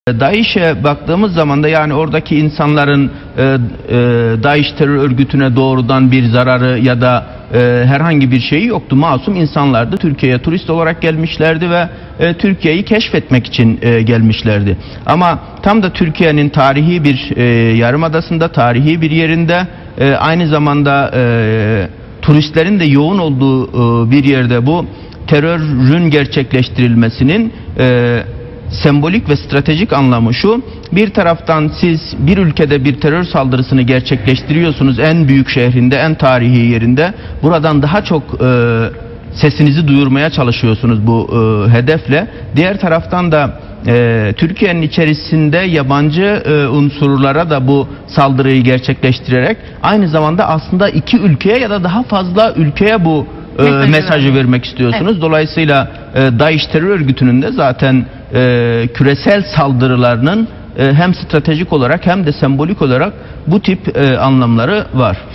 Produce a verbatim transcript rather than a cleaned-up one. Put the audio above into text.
DAEŞ'e baktığımız zaman da yani oradaki insanların e, e, DAEŞ terör örgütüne doğrudan bir zararı ya da e, herhangi bir şeyi yoktu. Masum insanlardı. Türkiye'ye turist olarak gelmişlerdi ve e, Türkiye'yi keşfetmek için e, gelmişlerdi. Ama tam da Türkiye'nin tarihi bir e, yarımadasında, tarihi bir yerinde e, aynı zamanda e, turistlerin de yoğun olduğu e, bir yerde bu terörün gerçekleştirilmesinin e, sembolik ve stratejik anlamı şu: bir taraftan siz bir ülkede bir terör saldırısını gerçekleştiriyorsunuz, en büyük şehrinde, en tarihi yerinde. Buradan daha çok e, sesinizi duyurmaya çalışıyorsunuz bu e, hedefle. Diğer taraftan da e, Türkiye'nin içerisinde yabancı e, unsurlara da bu saldırıyı gerçekleştirerek aynı zamanda aslında iki ülkeye ya da daha fazla ülkeye bu e, mesajı, mesajı vermek istiyorsunuz. Evet. Dolayısıyla e, DAEŞ terör örgütünün de zaten e, küresel saldırılarının e, hem stratejik olarak hem de sembolik olarak bu tip e, anlamları var.